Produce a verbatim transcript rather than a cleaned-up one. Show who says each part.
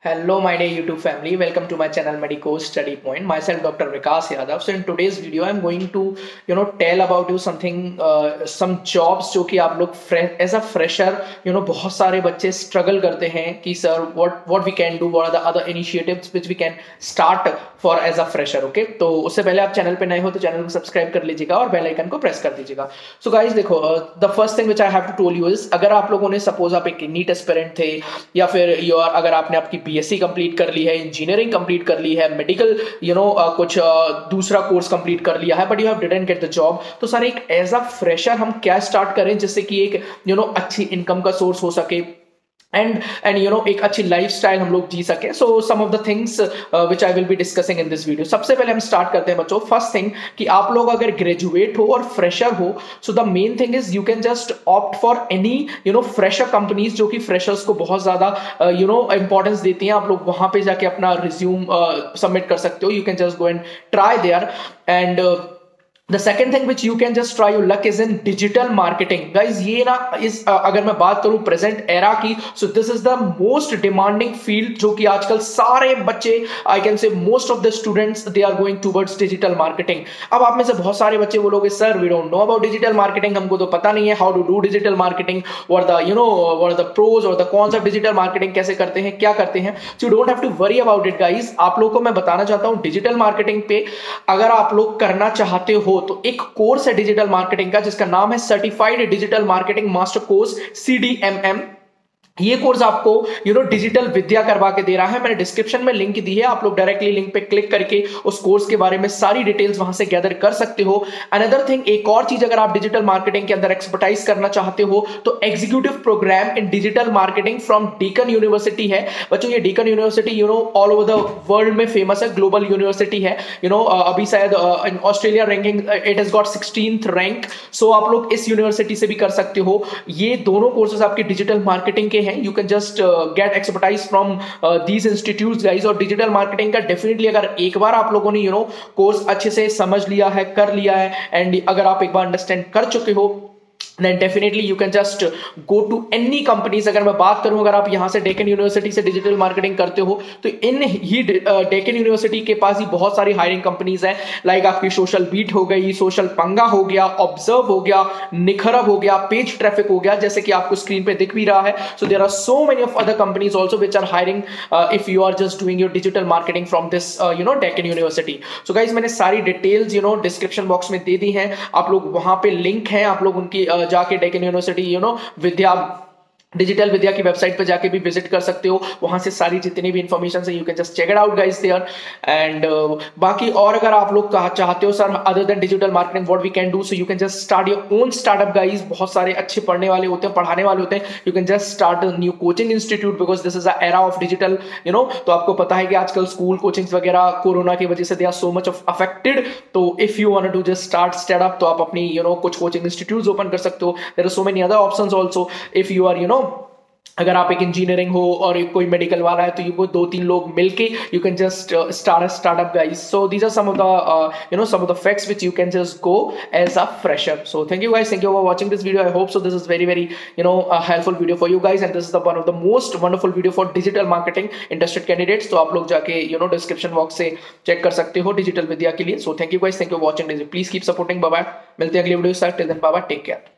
Speaker 1: Hello, my dear YouTube family. Welcome to my channel Medico Study Point. Myself, Doctor Vikas Yadav. So in today's video, I'm going to, you know, tell about you something, uh, some jobs जो कि आप लोग as a fresher, you know, बहुत सारे बच्चे struggle करते हैं कि sir, what what we can do, what are the other initiatives which we can start for as a fresher, okay? तो उससे पहले आप चैनल पे नए हो तो चैनल को सब्सक्राइब कर लीजिएगा और बेल आइकन को प्रेस कर दीजिएगा. So guys देखो, the first thing which I have to tell you is अगर आप लोगों ने suppose आप एक नीट एस्पिरेंट थे या फिर you are अगर आपने आपकी बीएससी कंप्लीट कर ली है, इंजीनियरिंग कंप्लीट कर ली है, मेडिकल यू नो कुछ uh, दूसरा कोर्स कंप्लीट कर लिया है, but you have didn't get the job, तो सर एक एज अ फ्रेशर हम क्या स्टार्ट करें जिससे कि एक यू नो अच्छी इनकम का सोर्स हो सके एंड एंड यू नो एक अच्छी लाइफस्टाइल हम लोग जी सके. So some of the things which I will be discussing in this video. सबसे पहले हम स्टार्ट करते हैं बच्चों. फर्स्ट थिंग कि आप लोग अगर ग्रेजुएट हो और फ्रेशर हो, so the main thing is you can just opt for any you know fresher companies जो कि फ्रेशर्स को बहुत ज्यादा यू नो इंपॉर्टेंस देती हैं. आप लोग वहां पे जाके अपना रिज्यूम सबमिट uh, कर सकते हो. You can just go and try there. And The second thing which you can just try your luck is in digital marketing. Guys, ये ना इस अगर मैं बात करूं प्रेजेंट एरा की, so this is the most demanding field जो कि आजकल सारे बच्चे, I can say most of the students they are going towards digital marketing. अब आप में से बहुत सारे बच्चे बोलोगे sir we don't know about digital marketing, हमको तो पता नहीं है how to do digital marketing, what the you know what are the pros or the cons of digital marketing, कैसे करते हैं, क्या करते हैं. So you don't have to worry about it guys. आप लोगों को मैं बताना चाहता हूँ डिजिटल मार्केटिंग पे अगर आप लोग करना चाहते हो तो एक कोर्स है डिजिटल मार्केटिंग का जिसका नाम है certified digital marketing master course C D M M. ये कोर्स आपको यू नो डिजिटल विद्या करवा के दे रहा है. मैंने डिस्क्रिप्शन में लिंक दी है, आप लोग डायरेक्टली लिंक पे क्लिक करके उस कोर्स के बारे में सारी डिटेल्स वहां से गैदर कर सकते हो. अनदर थिंग, एक और चीज, अगर आप डिजिटल मार्केटिंग के अंदर एक्सपर्टाइज करना चाहते हो तो executive program in digital marketing from Deakin University है. बच्चों ये Deakin University you know all over the world में फेमस है, ग्लोबल यूनिवर्सिटी है. यू नो अभी शायद in Australia ranking it has got sixteenth rank. सो आप लोग इस यूनिवर्सिटी से भी कर सकते हो. ये दोनों कोर्सेज आपके डिजिटल मार्केटिंग के हैं. You can just get expertise from these institutes guys. और डिजिटल मार्केटिंग का डेफिनेटली अगर एक बार आप लोगों ने यू नो कोर्स अच्छे से समझ लिया है, कर लिया है, एंड अगर आप एक बार अंडरस्टैंड कर चुके हो then definitely you can just go to any companies. अगर मैं बात करूं, अगर आप यहां से डेकन यूनिवर्सिटी से डिजिटल मार्केटिंग करते हो तो इन ही डेकन यूनिवर्सिटी के पास ही बहुत सारी हायरिंग कंपनीज हैं. लाइक आपकी सोशल बीट हो गई, सोशल पंगा हो गया, ऑब्जर्व हो गया, निखरब हो गया, पेज ट्रैफिक हो गया, जैसे कि आपको स्क्रीन पे दिख भी रहा है. So there are so many of other companies also which are hiring if you are just doing your digital marketing from this you know Deakin University. So guys मैंने सारी details you know description box में दे दी हैं. आप लोग वहां पे link है, आप लोग उनकी uh, जाके Deakin University you know Vidya digital Vidya की वेबसाइट पे जाके भी विजिट कर सकते हो. वहां से सारी जितनी भी इंफॉर्मेशन है you can just check it out guys there. And बाकी और अगर आप लोग चाहते हो sir other than digital marketing what we can do, so you can just start your own startup guys. बहुत सारे अच्छे पढ़ने वाले होते हैं, पढ़ाने वाले होते हैं. You can just start a new coaching institute because this is a era of digital you know. तो आपको पता है कि आजकल स्कूल कोचिंग्स वगैरह कोरोना की वजह से they are so much of affected. तो if you want to just start startup तो आप अपनी यू नो कुछ कोचिंग इंस्टीट्यूट्स ओपन कर सकते हो. There are so many other options also. If you are you know अगर आप एक इंजीनियरिंग हो और एक कोई मेडिकल वाला है तो यू दो तीन लोग मिलके you can just start a startup guys. So these are some of the you know some of the facts which you can just go as a fresher. So thank you guys, thank you for watching this video. I hope so this is very very you know helpful video for you guys and this is the one of the most wonderful video for digital marketing interested candidates. तो आप लोग जाके you know description box से check कर सकते हो digital Vidya के लिए. So thank you guys, thank you for watching this. Please keep supporting. Bye bye. मिलते हैं अगली वीडियो के साथ. Till then bye bye, take care.